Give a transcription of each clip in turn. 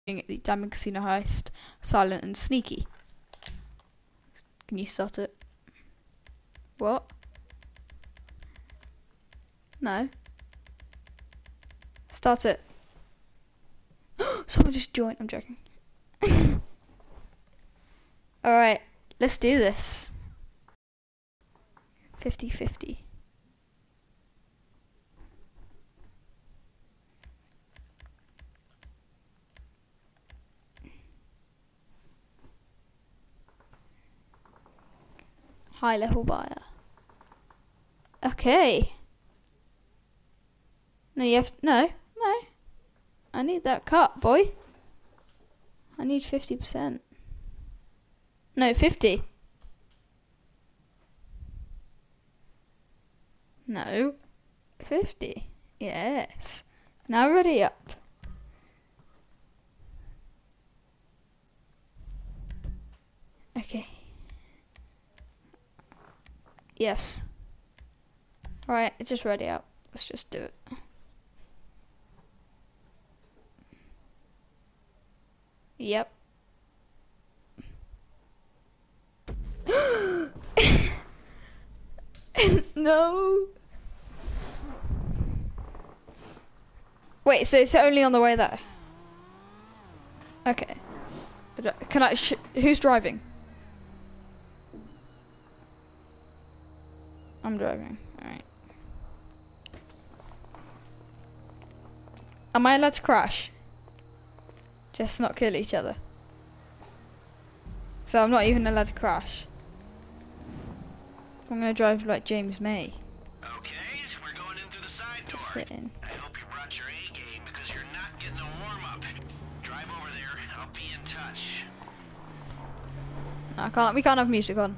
the Diamond Casino Heist, Silent and Sneaky. Can you start it? What? No. Start it. Someone just joined. I'm joking. Alright, let's do this. 50-50. High level buyer. Okay. No, you have no. I need that cut, boy. I need 50%. No, 50. No. 50. Yes. Now ready up. Okay. Yes. Alright, it's just ready up. Let's just do it. Yep. No. Wait, so it's only on the way there? Okay. Can I? Who's driving? I'm driving. Alright. Am I allowed to crash? Just not kill each other. So I'm not even allowed to crash. I'm gonna drive like James May. Okay, we're going in through the side door. Just get in. I hope you brought your A game because you're not getting a warm up. Drive over there. I'll be in touch. No, I can't. We can't have music on.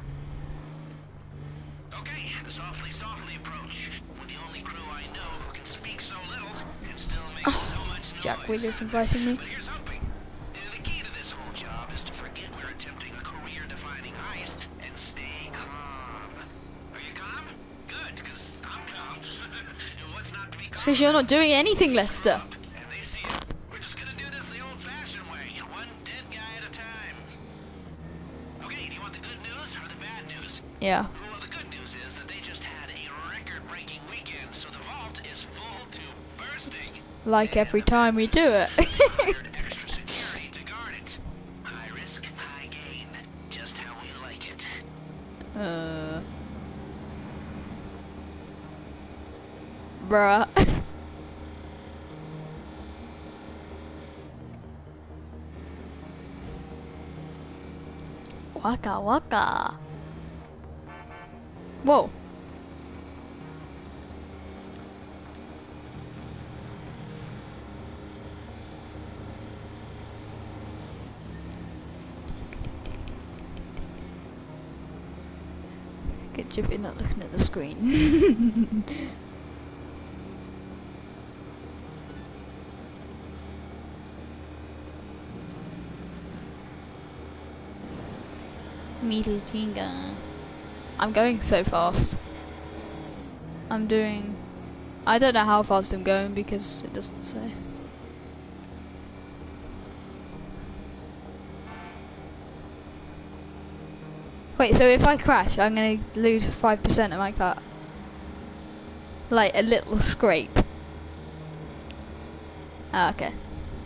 Okay, the softly approach. We're the only crew I know who can speak so little and still make so much noise. Jack Wiggers inviting me. But here's hoping. The key to this whole job is to forget we're attempting a career-defining heist and stay calm. Are you calm? Good, because I'm calm. What's not to be calm? Because you're not doing anything, Lester. And they see it. We're just gonna do this the old-fashioned way, one dead guy at a time. Okay, do you want the good news or the bad news? Yeah. Well, the good news is that they just had a record-breaking weekend, so the vault is full to bursting. Like every time we do it. Hired extra security to guard it. High risk, high gain. Just how we like it. Bruh. Waka waka. Whoa. Good job you're not looking at the screen. Mittelfinger. I'm going so fast. I'm doing... I don't know how fast I'm going because it doesn't say. Wait, so if I crash, I'm gonna lose 5% of my car. Like a little scrape. Ah, okay.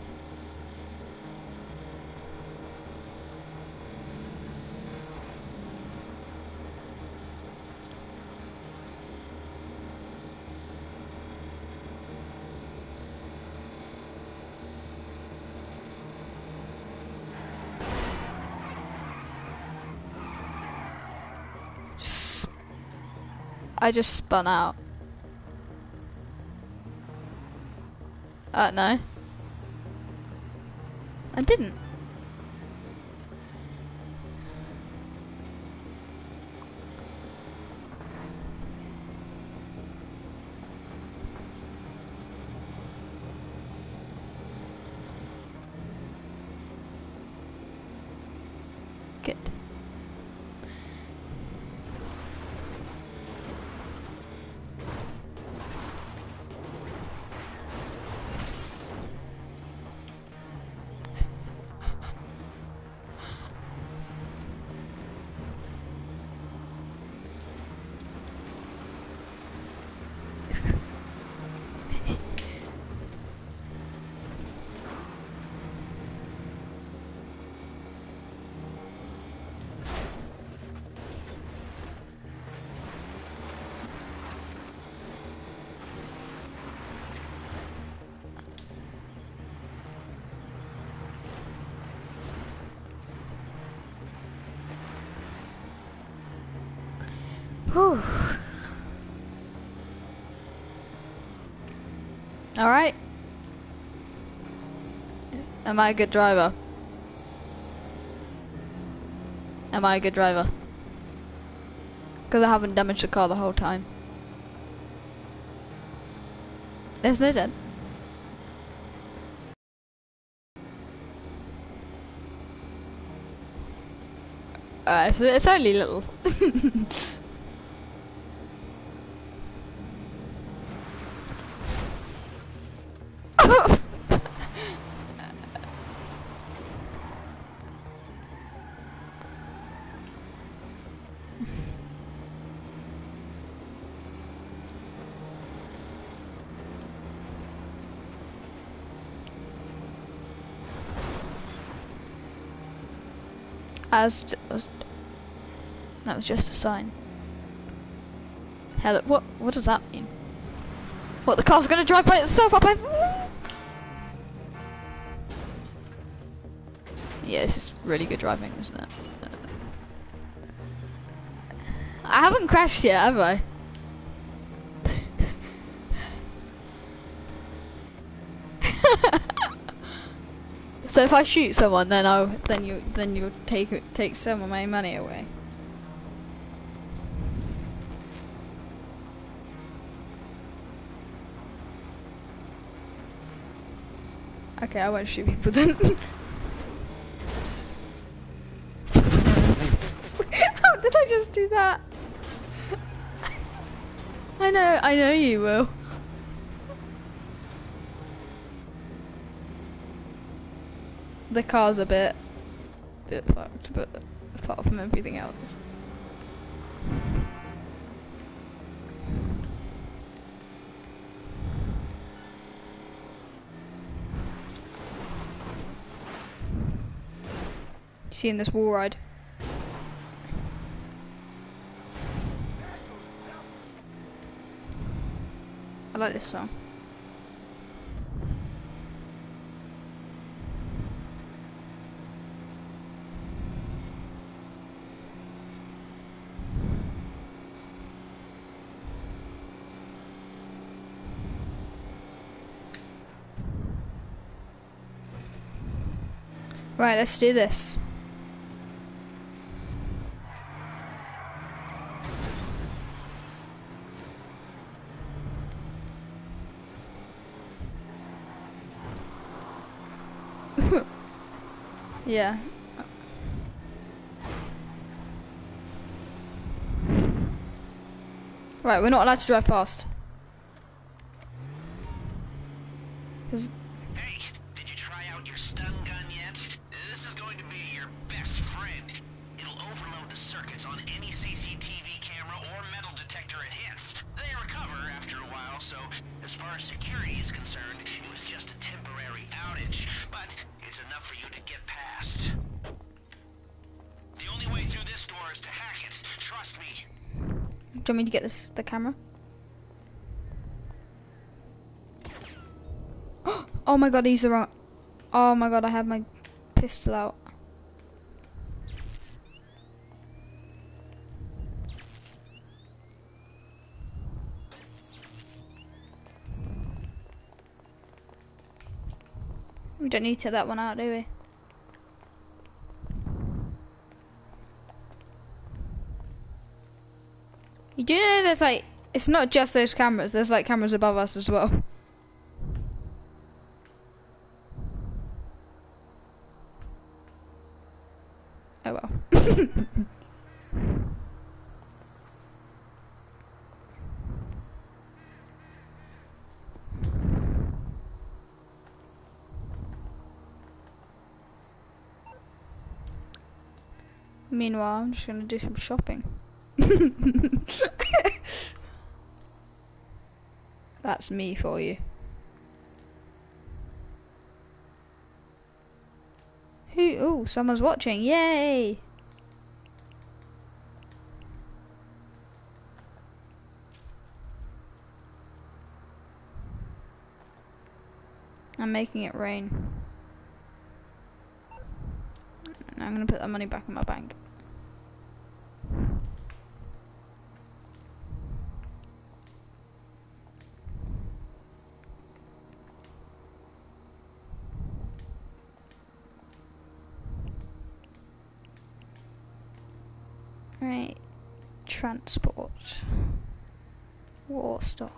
I just spun out. No. I didn't. Good. Whew. Alright. Am I a good driver? Am I a good driver? Because I haven't damaged the car the whole time. There's no dent. So it's only little. That was just a sign. Hello, what does that mean? What, the car's gonna drive by itself up? Yeah, this is really good driving, isn't it? I haven't crashed yet, have I? So if I shoot someone, then you'll take some of my money away. Okay, I won't shoot people then. How did I just do that? I know you will. The car's a bit fucked, but apart from everything else. Seeing this wall ride. I like this song. Right, let's do this. Yeah. Right, we're not allowed to drive fast. Hey, did you try out your stun gun yet? This is going to be your best friend. It'll overload the circuits on any CCTV camera or metal detector it hits. They recover after a while, so as far as security is concerned, it was just a temporary outage. But it's enough for you to get past. The only way through this door is to hack it. Trust me. Do you want me to get the camera? Oh my god, he's the wrong. Oh my god, I have my pistol out. We don't need to take that one out, do we? You do know there's like, it's not just those cameras, there's like cameras above us as well. Oh well. Meanwhile, I'm just gonna do some shopping. That's me for you. Ooh, someone's watching, yay! I'm making it rain. And I'm gonna put that money back in my bank. Right. Transport. War stock.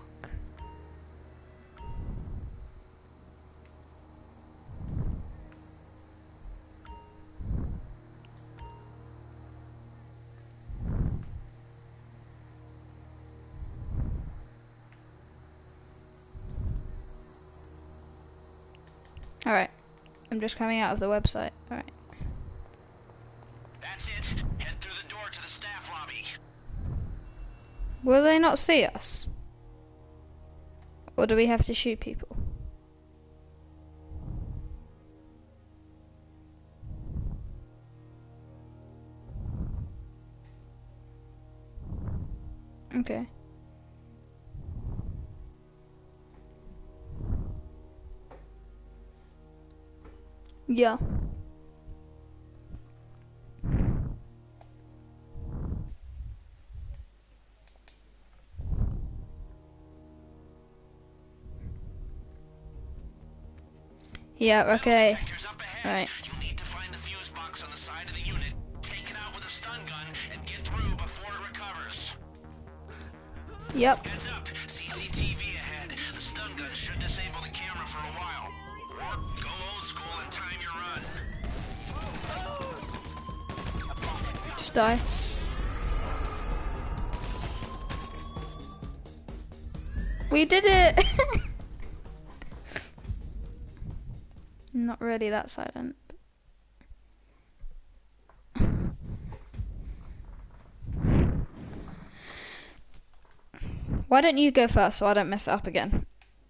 Alright. I'm just coming out of the website. Alright. That's it. Head through the door to the staff lobby. Will they not see us? Or do we have to shoot people? Okay. Yeah. Yeah, okay. Detectors up ahead. Right. You'll need to find the fuse box on the side of the unit, take it out with a stun gun, and get through before it recovers. Yep. Heads up. CCTV ahead. The stun gun should disable the camera for a while. Or go old school and time your run. Just die. We did it! Not really that silent. Why don't you go first so I don't mess it up again?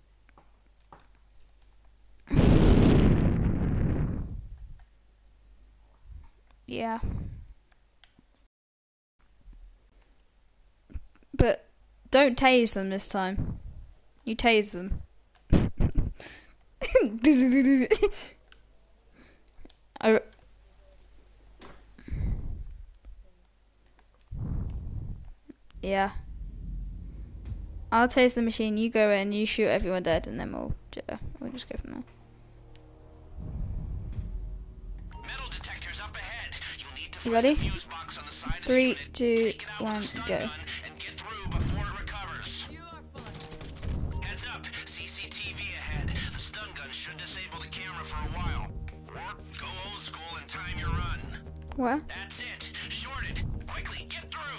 Yeah. But don't tase them this time. You tase them. Yeah. I'll tase the machine, you go in, you shoot everyone dead, and then we'll just go from there. Metal detectors up ahead. You'll need to You find ready? the fuse box on the side of the 3, unit, 2, take it out 1, with a stun go. gun, and get through before it recovers. Heads up. CCTV ahead. The stun gun should disable the camera for a while. Or go old school and time your run. Where? That's it. Shorted. Quickly, get through.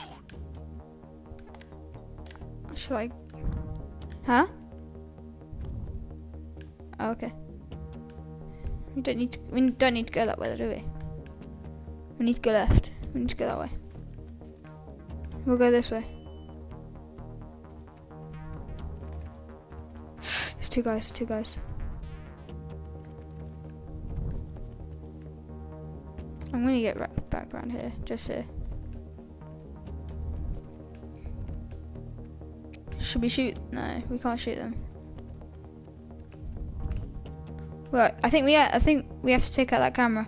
Should I? Huh? Oh, okay. We don't need to go that way, do we? We need to go left. We need to go that way. We'll go this way. There's two guys. I'm gonna get right back around here, just here. Should we shoot? No, we can't shoot them. Right, I think we have to take out that camera.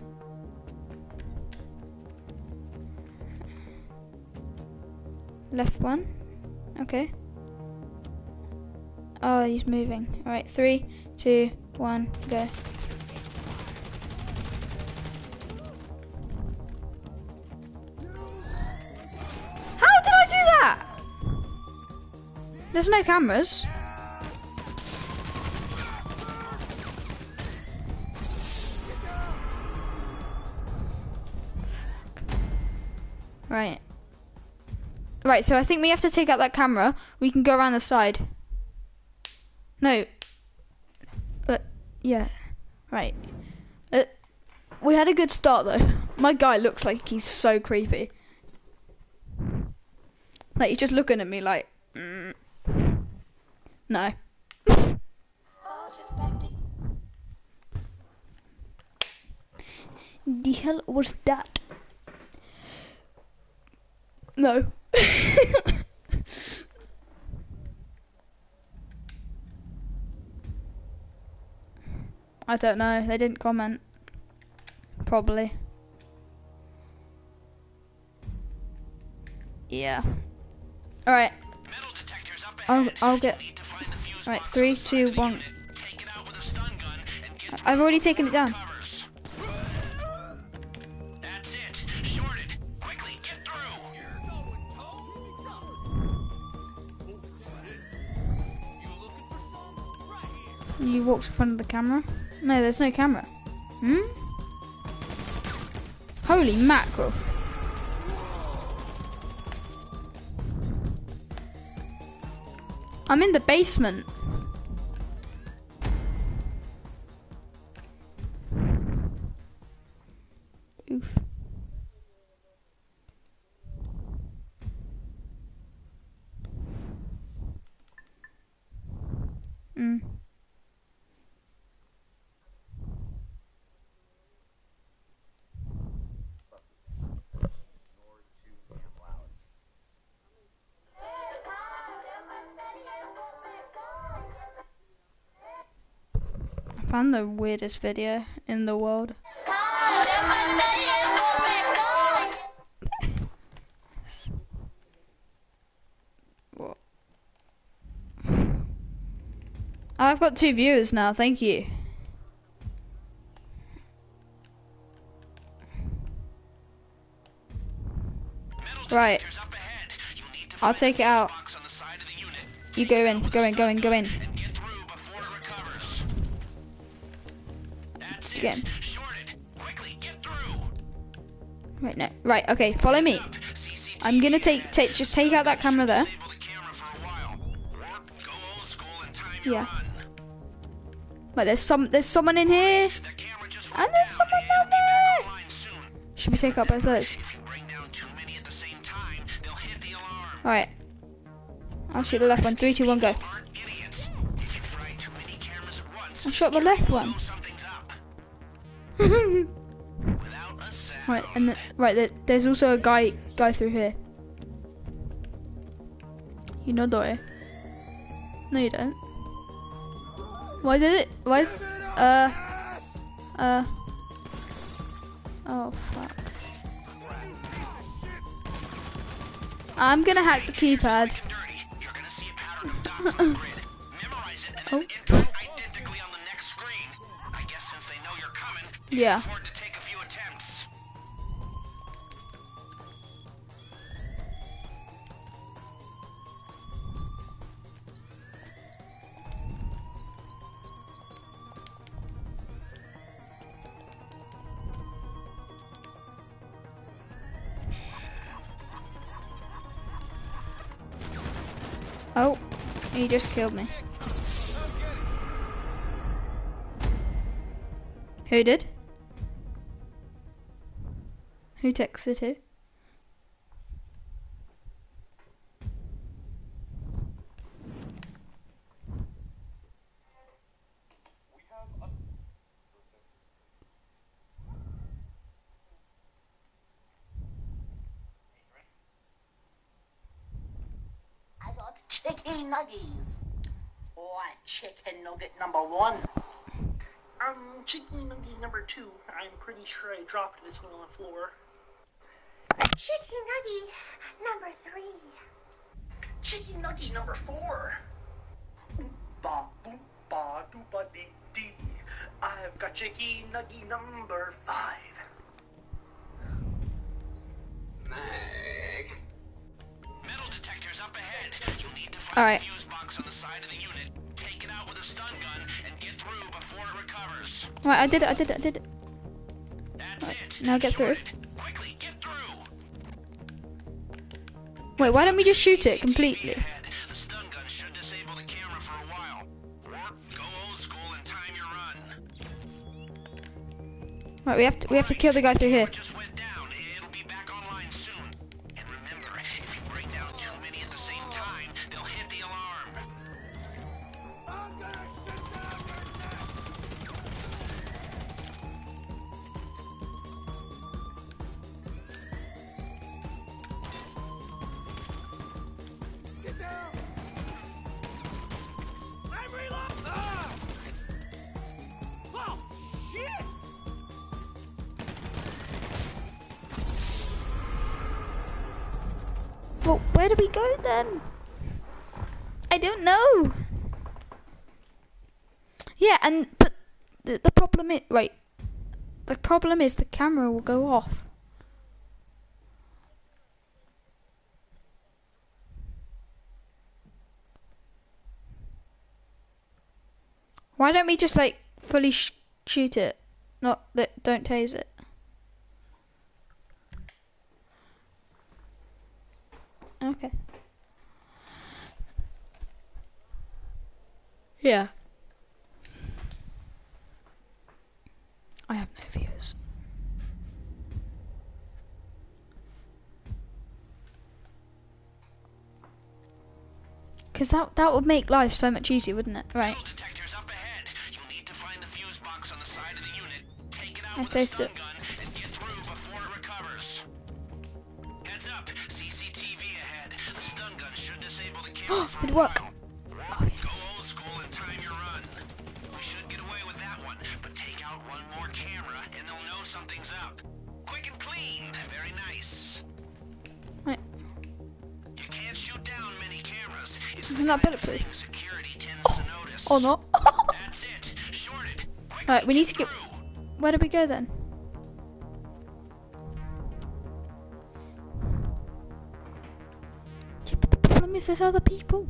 Left one. Okay. Oh, he's moving. Alright, 3, 2, 1, go. How did I do that? There's no cameras. Right. Right, so I think we have to take out that camera. We can go around the side. No. Yeah. Right. We had a good start though. My guy looks like he's so creepy. Like he's just looking at me like, no. The hell was that? No. I don't know. They didn't comment. Probably. Yeah. All right. I'll get. All right. 3, 2, 1. I've already taken it down. That's it. Shorted. Quickly, get through. You walked in front of the camera? No, there's no camera. Hmm? Holy mackerel. I'm in the basement. Oof. Mm. I found the weirdest video in the world. What? I've got 2 viewers now, thank you. Right. I'll take it out. You go in, go in, go in, go in. Get in. Right, no. Right, okay, follow me. I'm gonna just take out that camera there. Yeah. Right, there's someone in here. And there's someone down there. Should we take out both those? Alright. I'll shoot the left one. 3, 2, 1, go. I shot the left one. Right, and there's also a guy through here. You know Dory? No, you don't. Why did it? Oh fuck. I'm gonna hack the keypad. Oh. Yeah. Oh, he just killed me. Who did? Who texted who? I got chicken nuggies. Or chicken nugget number 1. Chicken nugget number 2. I'm pretty sure I dropped this one on the floor. Chicken nugget number 3. Chicken nugget number 4. Oompa boompa doopa dee dee. I've got chicken nugget number 5. Meg. Metal detectors up ahead. You'll need to find the fuse box on the side of the unit. Take it out with a stun gun and get through before it recovers. Right, I did it. That's it. Now get through. Quickly, get through. Wait, why don't we just shoot it completely? The stun gun should disable the camera for a while. Or go old school and time your run. Right, we have to kill the guy through here. Just went down. It'll be back online soon. And remember, if you bring down too many at the same time, they'll hit the alarm. I'm gonna shut down Get down! I'm reloading! Ah! Oh, shit! Well, where do we go then? I don't know. Yeah, but the problem is, right, the problem is the camera will go off. Why don't we just like fully shoot it? Not that, don't tase it. Okay. Yeah. I have no viewers. Because that would make life so much easier, wouldn't it? Right. Detectors up ahead. You'll need to find the fuse box on the side of the unit. Take it out I with a tasted stun it. gun and get through before it recovers. Heads up. CCTV ahead. The stun gun should disable the camera for Did a it work? while. Oh, Go yes. old school and time your run. We should get away with that one, but take out one more camera and they'll know something's up. Quick and clean. Very nice. Right. You can't shoot down many cameras. It's Isn't that bulletproof? thing security tends to notice. Or not? That's it. Shorted. Quickly Alright, we need to get get... through. Where do we go then? Yeah, but the problem is there's other people.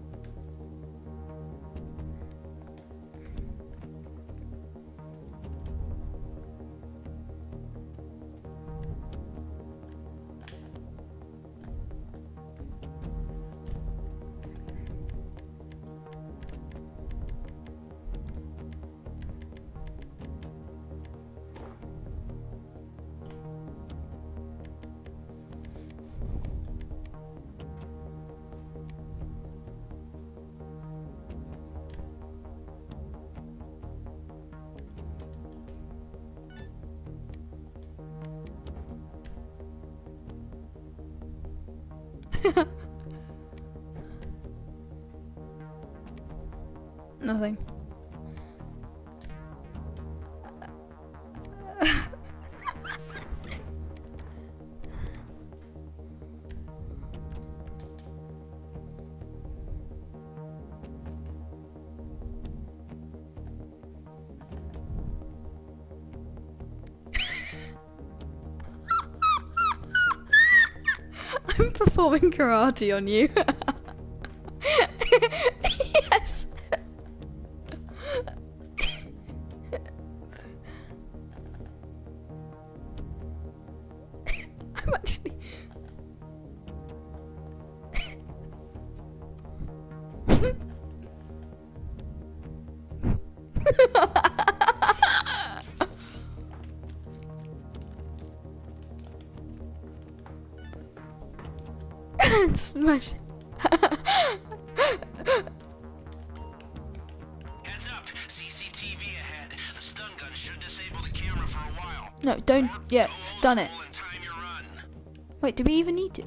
Nothing. I'm performing karate on you. Yes. I'm actually... Smash. Heads up. CCTV ahead. The stun gun should disable the camera for a while. No, don't. Yeah, Go old stun it. school and time your run. Wait, do we even need to?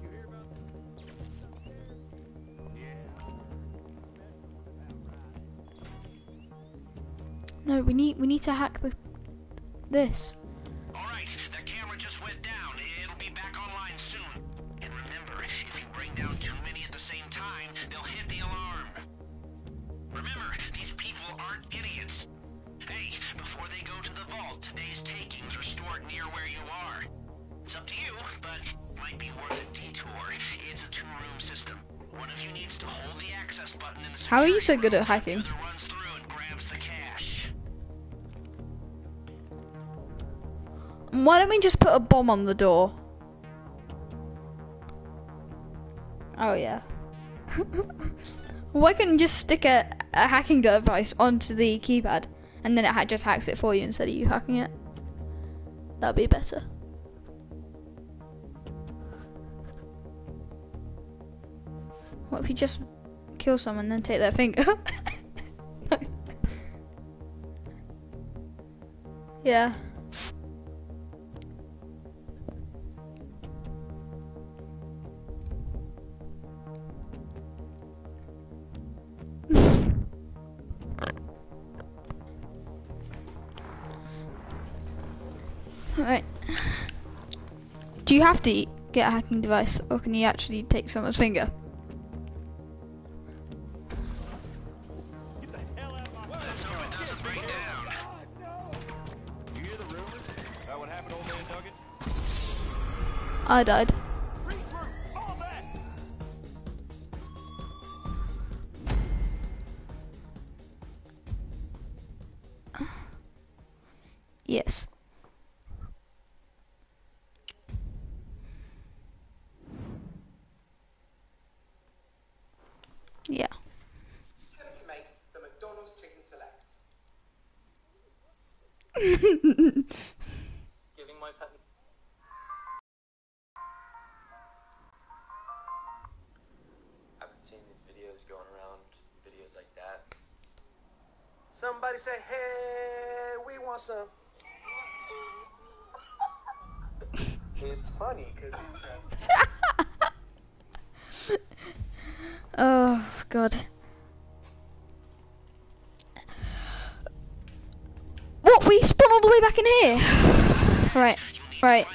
No, we need to hack this. Alright, that camera just went down. It'll be back online soon. And remember, if you bring down too many at the same time, they'll hit the alarm. Remember, these people aren't idiots. Hey, before they go to the vault, today's takings are stored near where you are. It's up to you, but might be worth a detour. It's a two-room system. One of you needs to hold the access button in the How are you so security good at room. hacking? The other runs through and grabs the cash. Why don't we just put a bomb on the door? Oh yeah. Why couldn't you just stick a hacking device onto the keypad and then it just hacks it for you instead of you hacking it? That'd be better. What if you just kill someone and then take their finger? Yeah. Alright. Do you have to get a hacking device, or can you actually take someone's finger? Let's hope it doesn't break down. You hear the rumors about what happened to old man Duggan? I died. Regroup! Fall back! Giving my pet. I've been seeing these videos going around, videos like that. Somebody say, hey, we want some. It's funny because Oh god. What? We spawn all the way back in here? Right, right.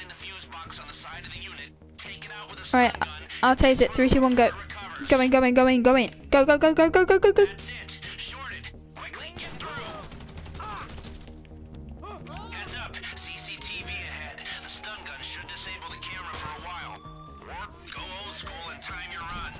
Right, I'll tase it. 3, 2, 1, go. Going. Go. Go. That's it. Shorted. Quickly, get through. Heads up. CCTV ahead. The stun gun should disable the camera for a while. Or go old school and time your run.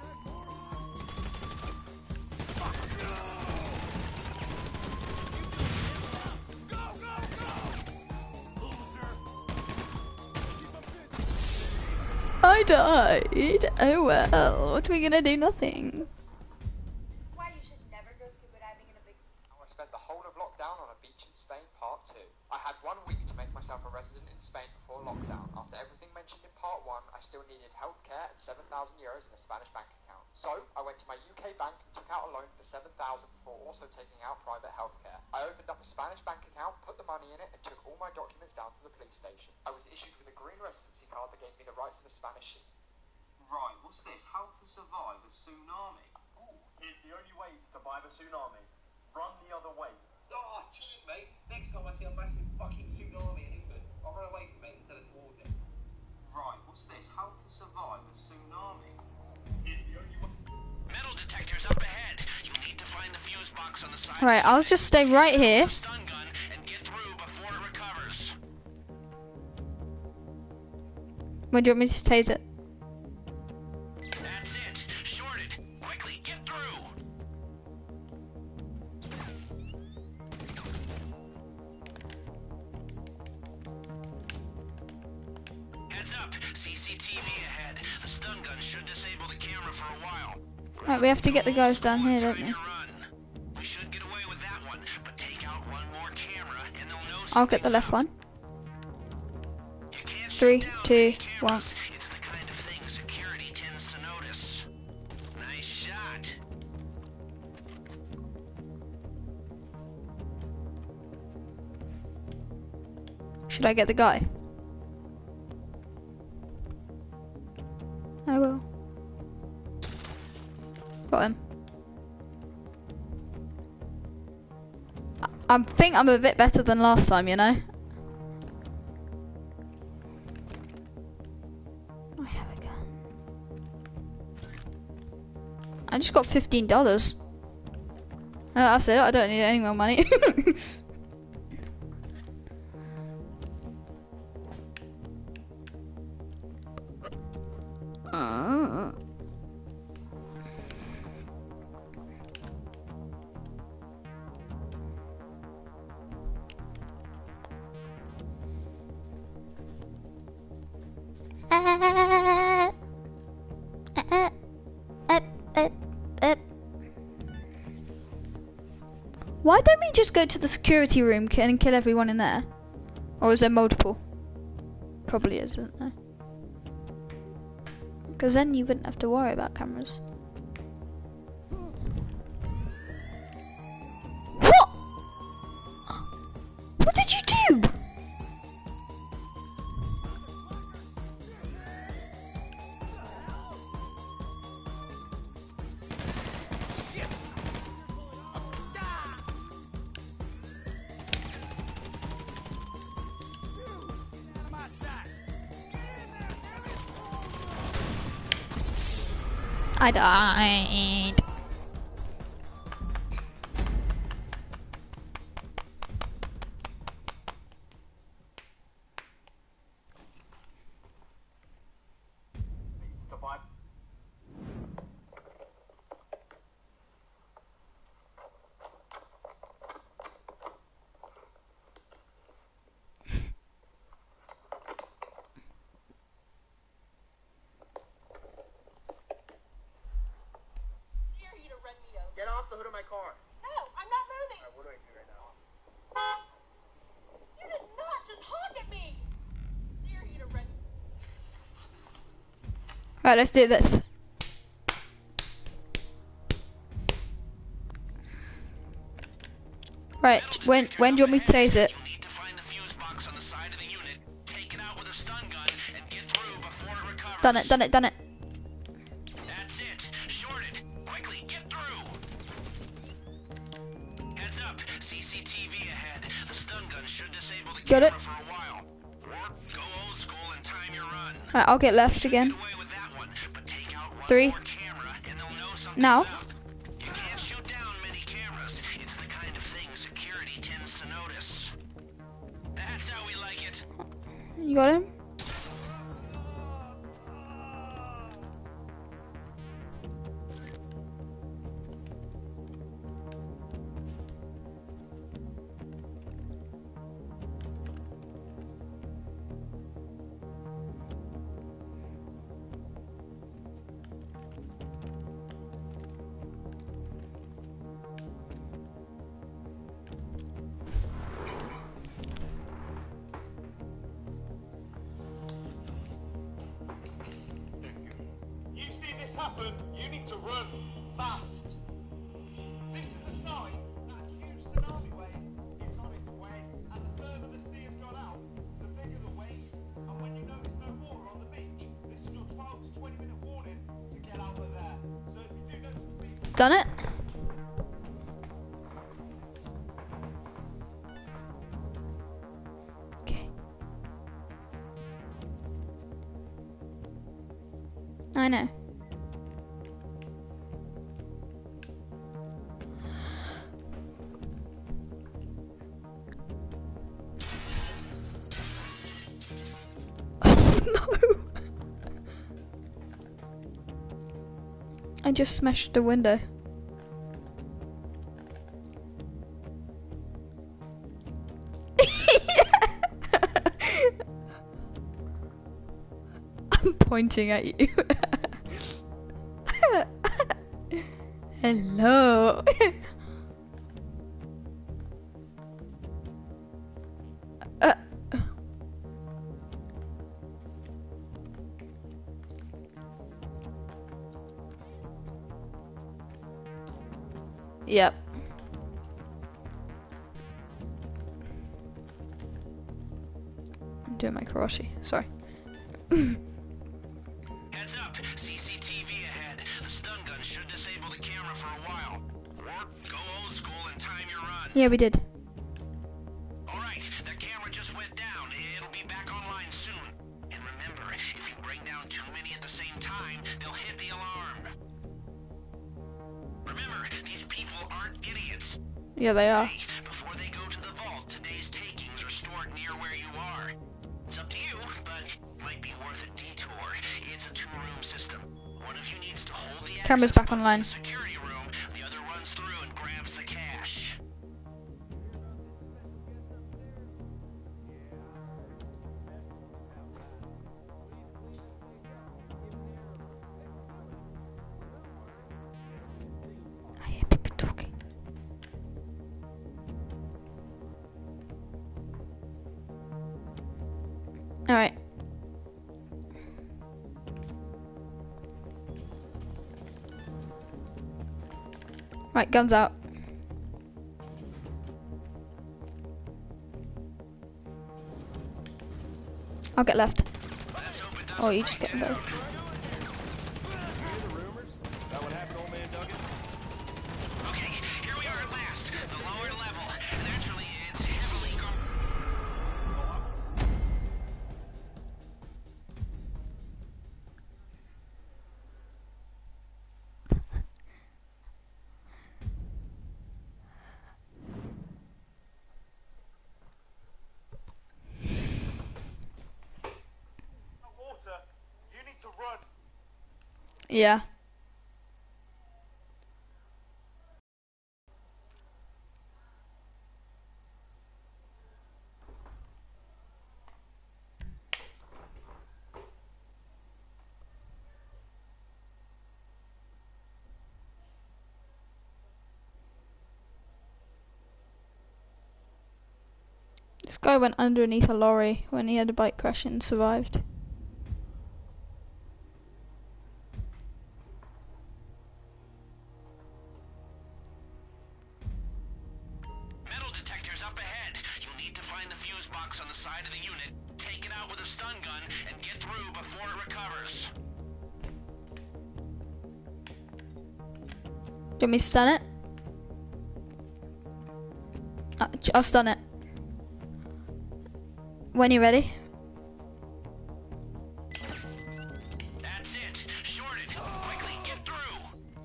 I died. Oh well. What are we gonna do? Nothing. That's why you should never go scuba diving in a big. I spent the whole of lockdown on a beach in Spain, part 2. I had 1 week to make myself a resident in Spain before lockdown. After everything mentioned in part 1, I still needed healthcare and 7,000 euros in a Spanish bank account. So, I went to my UK bank and took out a loan for 7,000 before also taking out private healthcare. I opened up a Spanish bank account, put the money in it, and took all my documents down to the police station. I was issued with a green residency card that gave me the rights of a Spanish citizen. Right, what's this? How to survive a tsunami? Ooh, here's the only way to survive a tsunami. Run the other way. Oh, cheers, mate. Next time I see a massive fucking tsunami in England, I'll run away from it instead of towards it. Right, what's this? How to survive a tsunami? Here's the only way. Metal detectors up ahead. You need to find the fuse box on the side. Right, I'll just stay right here. Stun gun and get through before it recovers. Where do you want me to tase it? That's it. Shorted. Quickly, get through. Heads up. CCTV ahead. The stun gun should disable the camera for a while. Right, we have to get the guys down here, don't Time we? your run. We should get away with that one, but take out one more camera and they'll know I'll get the something's left up. one. You can't 3, shoot down 2, many 1. cameras. It's the kind of thing security tends to notice. Nice shot. Should I get the guy? I will. Got him. I think I'm a bit better than last time, you know? I have a gun. I just got $15. That's it, I don't need any more money. Why don't we just go to the security room and kill everyone in there? Or is there multiple? Probably is, isn't there? Because then you wouldn't have to worry about cameras. What? What did you do? I died. Survive. Get off the hood of my car. No, I'm not moving. Alright, what do I do right now? Right, let's do this. Right, when do you want me to tase it? You'll need to find the fuse box on the side of the unit, take it out with a stun gun, and get through before it recovers. Done it, done it, done it. That's it. Shorted. Quickly, get through. Heads up. CCTV ahead. The stun gun should disable the Got camera it. for a while. Or go old school and time your run. Right, I'll get left again. Get away with that one, but take out one 3. more camera and they'll know something's Now. up. You can't shoot down many cameras. It's the kind of thing security tends to notice. That's how we like it. You got him? You see this happen, you need to run fast. This is a sign that a huge tsunami wave is on its way, and the further the sea has gone out, the bigger the wave. And when you notice no water on the beach, this is your 12 to 20 minute warning to get out of there. So if you do notice people Done it? Okay. I know. No. I just smashed the window. I'm pointing at you. Hello. uh. Yep. I'm doing my karate. Sorry. Heads up. CCTV ahead. The stun gun should disable the camera for a while. Or go old school and time your run. Yeah, we did. Alright, the camera just went down. It'll be back online soon. And remember, if you bring down too many at the same time, they'll hit the alarm. Remember, these people aren't idiots. Yeah, they are. Hey, before they go to the vault, today's takings are stored near where you are. It's up to you, but might be worth a detour. It's a 2-room system. One of you needs to hold the Camera's access back button in online. the security room. The other runs through and grabs the cash. I hear people talking. Alright. Right, guns out. I'll get left. Let's hope it Or doesn't you just get them both. hear the rumors about what happened to old man Duggan? Okay, here we are at last. The lower level. Naturally, it's heavily guarded. Water, you need to run. Yeah. This guy went underneath a lorry when he had a bike crash and survived. out with a stun gun and get through before it recovers. Do you want me to stun it? I'll stun it. When you're ready. That's it. Shorted. Quickly, get through.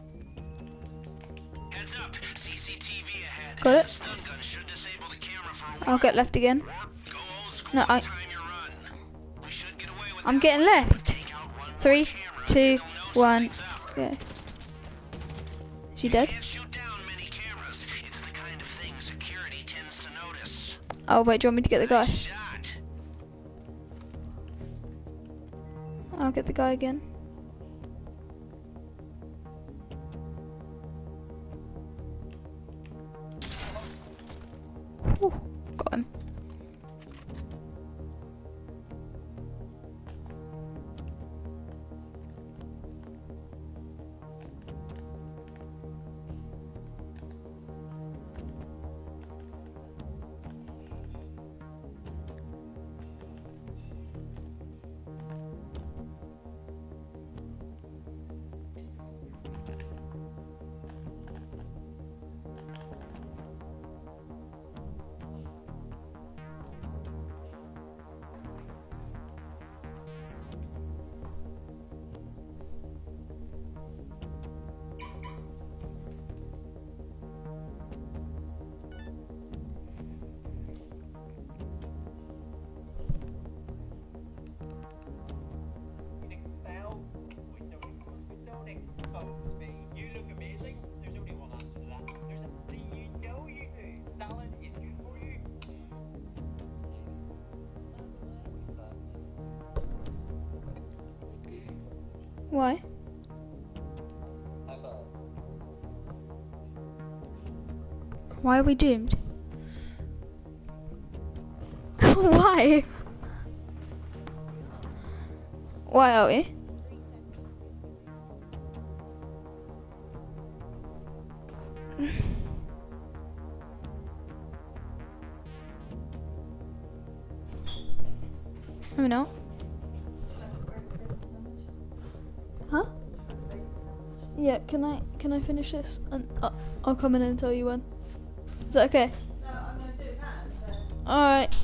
Heads up. CCTV ahead. Got it. Stun gun should disable the camera for a while. I'll get left again. Or go old school No, and time your run. We should get away with I'm that getting one. left. Take out one more 3, camera, 2, they'll know 1. something's up. Go. Is she dead? Can't shoot down many cameras. It's the kind of thing security tends to notice. Oh wait, do you want me to get the guy? Shot. I'll get the guy again. Whew, got him. Don't expose me. You look amazing. There's only one answer to that. There's a thing you know you do. Salad is good for you. Why? Why are we doomed? Why? Why are we? Maybe not. Huh? Yeah, can I finish this? And I'll come in and tell you when. Is that okay? No, I'm going to do it now. So. Alright.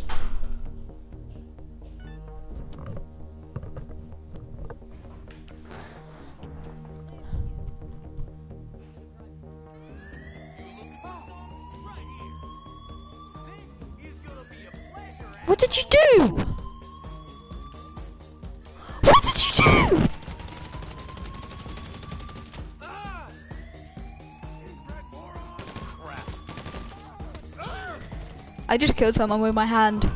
What did you do? What did you do? I just killed someone with my hand.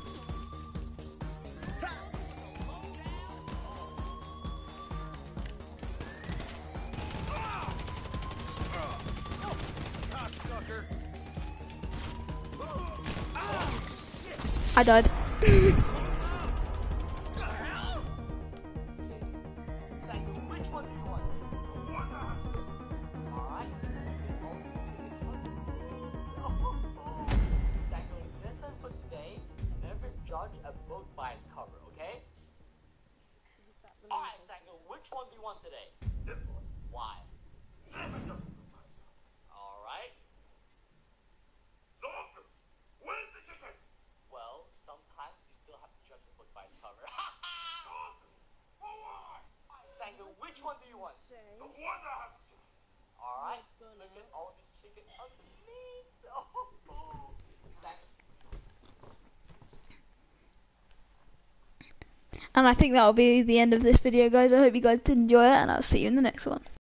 I died. Judge a book by its cover, okay? Alright, Sango, which one do you want today? This one. Why? Alright. Where's the chicken? Well, sometimes you still have to judge a book by its cover. Alright, Sango, which one do you want? The one that has chicken. Alright, look at all this chicken underneath. Oh, Sango. And I think that'll be the end of this video, guys. I hope you guys did enjoy it, and I'll see you in the next one.